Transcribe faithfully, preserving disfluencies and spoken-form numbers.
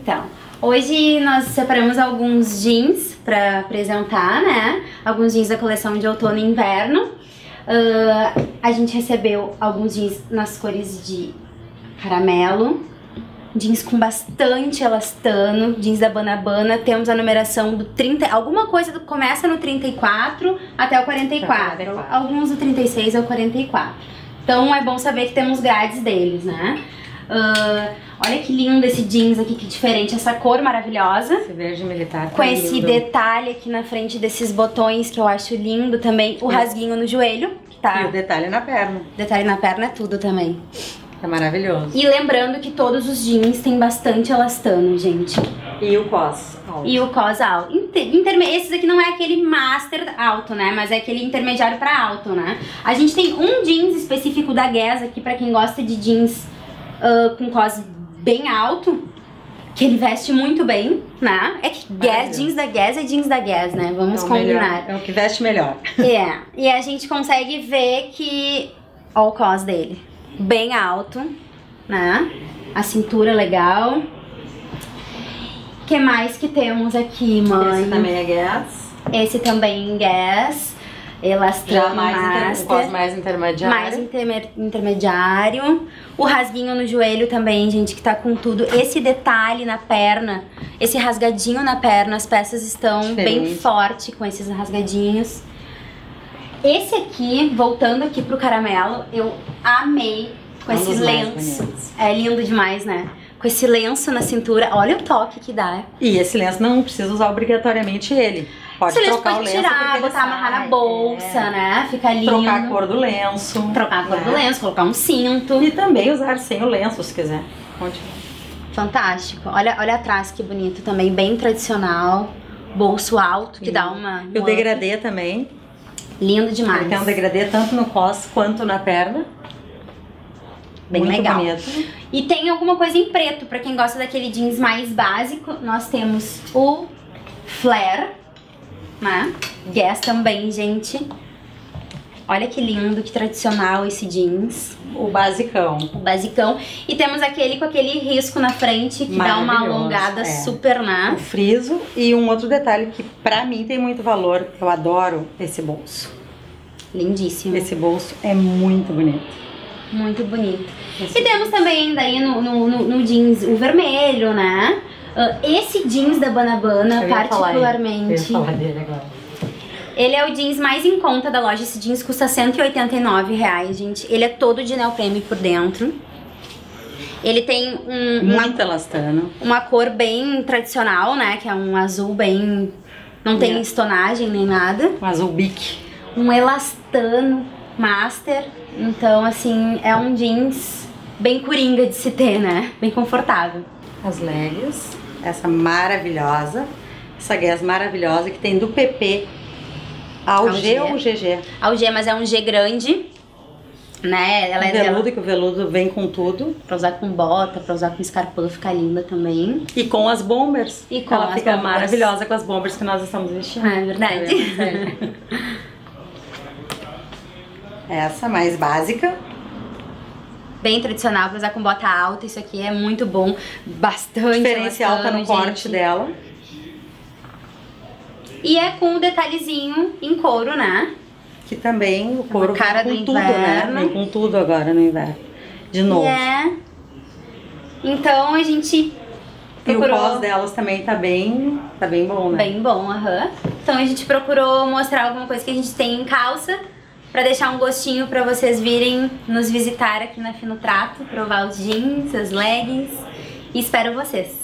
Então, hoje nós separamos alguns jeans pra apresentar, né? Alguns jeans da coleção de outono e inverno. Uh, a gente recebeu alguns jeans nas cores de caramelo, jeans com bastante elastano, jeans da Banabana. Temos a numeração do trinta, alguma coisa do, começa no trinta e quatro até o quarenta e quatro, quarenta e quatro. Alguns do trinta e seis ao quarenta e quatro. Então é bom saber que temos grades deles, né? Uh, olha que lindo esse jeans aqui, que diferente, essa cor maravilhosa. Esse verde militar tá com lindo. Esse detalhe aqui na frente desses botões que eu acho lindo também. O rasguinho no joelho, que tá... E o detalhe na perna. Detalhe na perna é tudo também. É maravilhoso. E lembrando que todos os jeans têm bastante elastano, gente. E o cos alto. E o cos alto. Inter, interme, esses aqui não é aquele master alto, né? Mas é aquele intermediário pra alto, né? A gente tem um jeans específico da Guess aqui pra quem gosta de jeans uh, com cos bem alto, que ele veste muito bem, né? É que Guess, jeans da Guess é jeans da Guess, né? Vamos é combinar. Melhor, é o que veste melhor. É. E a gente consegue ver que... Ó o cos dele. Bem alto, né? A cintura legal. O que mais que temos aqui, mãe? Esse também é Guess. Esse também é Guess. Elastano, já mais, inter... cos mais intermediário. Mais interme... intermediário. O rasguinho no joelho também, gente, que tá com tudo. Esse detalhe na perna, esse rasgadinho na perna, as peças estão diferente. Bem forte com esses rasgadinhos. Esse aqui, voltando aqui pro caramelo, eu amei com um esse lenço. É lindo demais, né? Com esse lenço na cintura, olha o toque que dá. E esse lenço não precisa usar obrigatoriamente ele. Pode esse trocar pode o lenço, tirar, botar, amarrar na bolsa, é. né? Fica lindo. Trocar a cor do lenço. Trocar a cor né? do lenço, colocar um cinto. E também usar sem o lenço, se quiser. Continua. Fantástico. Olha, olha atrás que bonito também, bem tradicional. Bolso alto, que e dá uma... E o degradê também. Lindo demais. Ele tem um degradê tanto no cos quanto na perna. Bem muito legal. Bonito. E tem alguma coisa em preto, pra quem gosta daquele jeans mais básico. Nós temos o flare, né? Guess também, gente. Olha que lindo, que tradicional esse jeans. O basicão. O basicão. E temos aquele com aquele risco na frente, que dá uma alongada é. super, né? O friso. E um outro detalhe que pra mim tem muito valor, eu adoro esse bolso. Lindíssimo. Esse bolso é muito bonito. Muito bonito. Esse e temos também ainda aí no, no, no, no jeans o vermelho, né? Uh, esse jeans da Banabana, particularmente... Falar, eu ia falar dele agora. Ele é o jeans mais em conta da loja. Esse jeans custa cento e oitenta e nove reais, gente. Ele é todo de neoprene por dentro. Ele tem um... Muito uma, elastano. Uma cor bem tradicional, né? Que é um azul bem... Não tem é. estonagem nem nada. Um azul bique. Um elastano master. Então, assim, é um jeans bem coringa de se ter, né? Bem confortável. As leggings, essa maravilhosa, essa Guess maravilhosa, que tem do P P ao G ou G G? Ao G, mas é um G grande, né? Ela é veludo, ela... que o veludo vem com tudo. Pra usar com bota, pra usar com escarpão, fica linda também. E com as bombers. E com ela as fica bombers. maravilhosa com as bombers que nós estamos vestindo. Ah, é verdade. Essa mais básica. Bem tradicional pra usar com bota alta. Isso aqui é muito bom. Bastante diferencial tá no gente. corte dela. E é com o detalhezinho em couro, né? Que também o couro cara vem com do tudo, inverno. né? Vem com tudo agora no inverno. De novo. É. Então a gente procurou... E o cos delas também tá bem, tá bem bom, né? Bem bom, aham. Uhum. Então a gente procurou mostrar alguma coisa que a gente tem em calça, pra deixar um gostinho pra vocês virem nos visitar aqui na Fino Trato, provar os jeans, as leggings, e espero vocês.